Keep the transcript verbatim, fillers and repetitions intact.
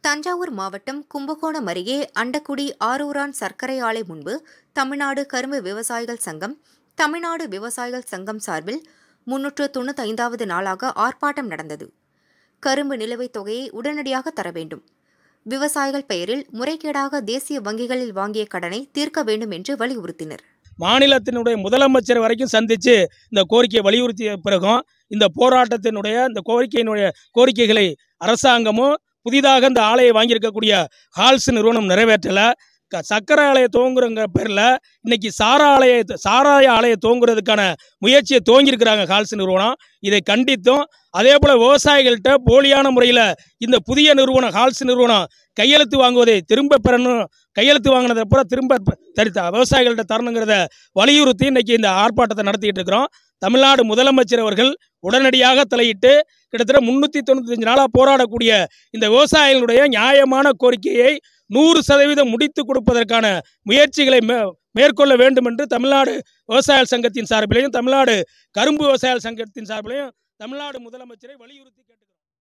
தஞ்சாவூர் மாவட்டம் கும்பகோணம் அருகே அண்டக்குடி ஆரூரான் சர்க்கரை ஆலை முன்பு தமிழ்நாடு கரும்பு விவசாயிகள் சங்கம், தமிழ்நாடு விவசாயிகள் சங்கம் சார்பில் முன்னூற்று தொண்ணூத்தைந்தாவது நாளாக ஆர்ப்பாட்டம் நடந்தது. கரும்பு நிலுவைத் தொகையை உடனடியாக தர வேண்டும், விவசாயிகள் பெயரில் முறைகேடாக தேசிய வங்கிகளில் வாங்கிய கடனை தீர்க்க வேண்டும் என்று வலியுறுத்தினர். மாநிலத்தினுடைய முதலமைச்சர் வரைக்கும் சந்தித்து இந்த கோரிக்கையை வலியுறுத்திய பிறகும் இந்த போராட்டத்தினுடைய இந்த கோரிக்கையினுடைய கோரிக்கைகளை அரசாங்கமும் புதிதாக இந்த ஆலையை வாங்கியிருக்கக்கூடிய ஹால்ஸ் நிறுவனம் நிறைவேற்றலை. க சக்கரை ஆலையை துவங்குறங்க பேரில் இன்னைக்கு சாரா ஆலையை சாராய ஆலையை துவங்குறதுக்கான முயற்சியை துவங்கியிருக்கிறாங்க ஹால்ஸ் நிறுவனம். இதை கண்டித்தும் அதே போல் விவசாயிகள்கிட்ட போலியான முறையில் இந்த புதிய நிறுவனம் ஹால்ஸ் நிறுவனம் கையெழுத்து வாங்குவதை திரும்ப பெறணும், கையெழுத்து வாங்கினதை அப்புறம் திரும்ப தரித்த விவசாயிகள்கிட்ட தரணுங்கிறத வலியுறுத்தி இன்னைக்கு இந்த ஆர்ப்பாட்டத்தை நடத்திக்கிட்டு இருக்கிறோம். தமிழ்நாடு முதலமைச்சர் அவர்கள் உடனடியாக தலையிட்டு கிட்டத்தட்ட முன்னூற்றி தொண்ணூத்தஞ்சு நாளாக போராடக்கூடிய இந்த விவசாயிகளுடைய நியாயமான கோரிக்கையை நூறு சதவீதம் முடித்து கொடுப்பதற்கான முயற்சிகளை மே மேற்கொள்ள வேண்டும் என்று தமிழ்நாடு விவசாய சங்கத்தின் சார்பிலையும் தமிழ்நாடு கரும்பு விவசாய சங்கத்தின் சார்பிலையும் தமிழ்நாடு முதலமைச்சரை வலியுறுத்தி கேட்டுக்கிறார்.